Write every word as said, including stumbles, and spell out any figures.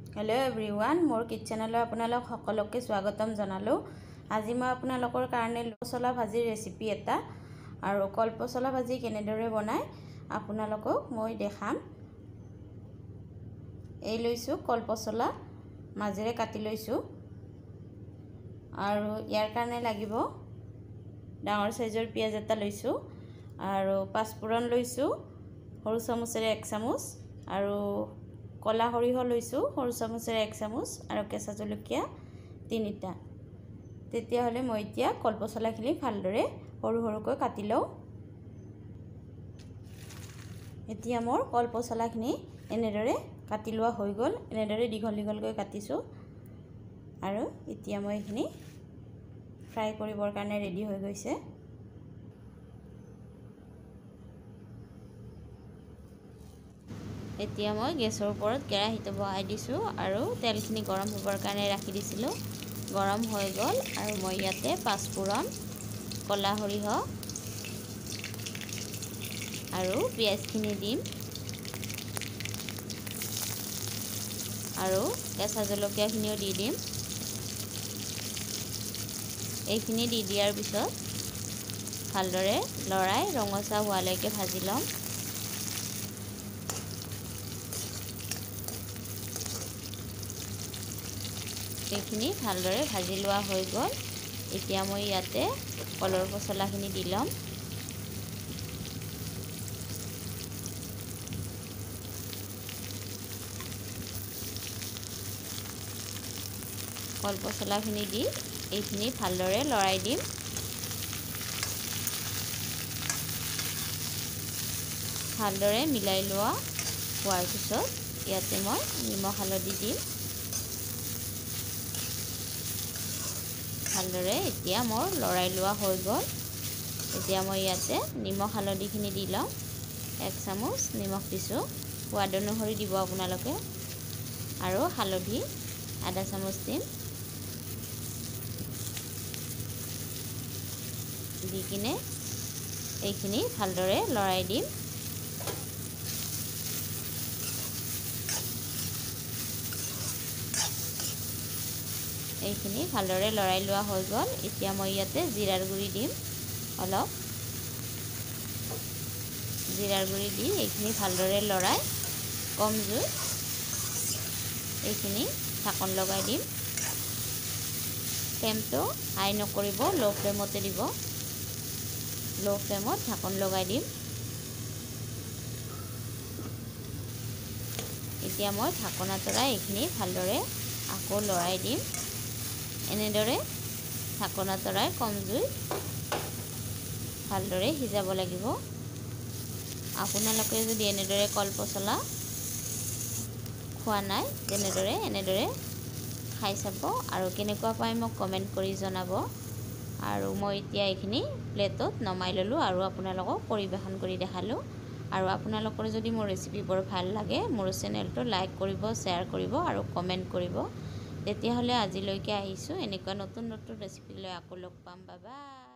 Hello everyone मोर किचेनলৈ আপোনালোক সকলোকে স্বাগতম জনালো। আজি মই আপোনালোকৰ কাৰণে কলপচলা ভাজিৰ ৰেচিপি এটা আৰু কলপচলা ভাজি কেনেদৰে বনায় আপোনালোকক মই দেখাম। এই লৈছো কলপচলা মাজেৰে কাটি লৈছো আৰু ইয়াৰ কাৰণে লাগিব ডাঙৰ সাইজৰ পিয়াজ এটা লৈছো আৰু পাঁচফোৰণ লৈছো সৰু চামুচেৰে এক চামুচ আৰু কলা সৰিহ লৈছো সৰু চামুচেৰে এক চামুচ আৰু কেঁচা জলকীয়া তিনিটা। তেতিয়া হলে মই এতিয়া কলপচলাখিনি ভালদৰে সৰু সৰুকৈ কাটি লওঁ। এতিয়া মোৰ কলপচলাখিনি এনেদৰে কাটি লোৱা হৈ গ'ল। এনেদৰে দীঘল দীঘলকৈ কাটিছো আৰু এতিয়া মই এইখিনি ফ্ৰাই কৰিবৰ কাৰণে ৰেডি হৈ গৈছে। এতিয়া মই গেছৰ ওপৰত কেৰাহীটো বহাই দিছো আৰু তেলখিনি গৰম হ'বৰ কাৰণে ৰাখি দিছিলো। গৰম হৈ গ'ল আৰু মই ইয়াতে পাঁচফোৰণ, কলা সৰিহ আৰু পিয়াজখিনি দিম আৰু কেঁচা জলকীয়াখিনিও দি দিম। এইখিনি দি দিয়াৰ পিছত ভালদৰে লৰাই ৰঙচুৱা হোৱালৈকে ভাজি ল'ম। এইখিনি ভালদৰে ভাজি লোৱা হৈ গ'ল। এতিয়া মই ইয়াতে কলৰ পচলাখিনি দি ল'ম। কল পচলাখিনি দি এইখিনি ভালদৰে লৰাই দিম। ভালদৰে মিলাই লোৱা হোৱাৰ পিছত ইয়াতে মই নিমখ হালধি দিম। ভালদৰে এতিয়া মোৰ লৰাই লোৱা হৈ গ'ল। এতিয়া মই ইয়াতে নিমখ হালধিখিনি দি লম। এক চামুচ নিমখ দিছোঁ, সোৱাদ অনুসৰি দিব আপোনালোকে আৰু হালধি আধা চামুচ দিম। দি কিনে এইখিনি ভালদৰে লৰাই দিম। এইখিনি ভালদৰে লৰাই লোৱা হৈ গ'ল। এতিয়া মই ইয়াতে জিৰাৰ গুড়ি দিম অলপ। জিৰাৰ গুড়ি দি এইখিনি ভালদৰে লৰাই কম জুই এইখিনি ঢাকন লগাই দিম। ফ্লেমটো হাই নকৰিব, ল' ফ্লেমতে দিব। ল' ফ্লেমত ঢাকন লগাই দিম। এতিয়া মই ঢাকন আঁতৰাই এইখিনি ভালদৰে আকৌ লৰাই দিম। এনেদৰে ঢাকন আঁতৰাই কম জুই ভালদৰে সিজাব লাগিব। আপোনালোকে যদি এনেদৰে কলপচলা খোৱা নাই তেনেদৰে এনেদৰে খাই চাব আৰু কেনেকুৱা পায় মোক কমেণ্ট কৰি জনাব। আৰু মই এতিয়া এইখিনি প্লেটত নমাই ল'লোঁ আৰু আপোনালোকক পৰিৱেশন কৰি দেখালোঁ। আৰু আপোনালোকৰ যদি মোৰ ৰেচিপিবোৰ ভাল লাগে মোৰ চেনেলটো লাইক কৰিব, শ্বেয়াৰ কৰিব আৰু কমেণ্ট কৰিব। তেতিয়াহ'লে আজিলৈকে আহিছোঁ। এনেকুৱা নতুন নতুন ৰেচিপি লৈ আকৌ লগ পাম। Bye bye.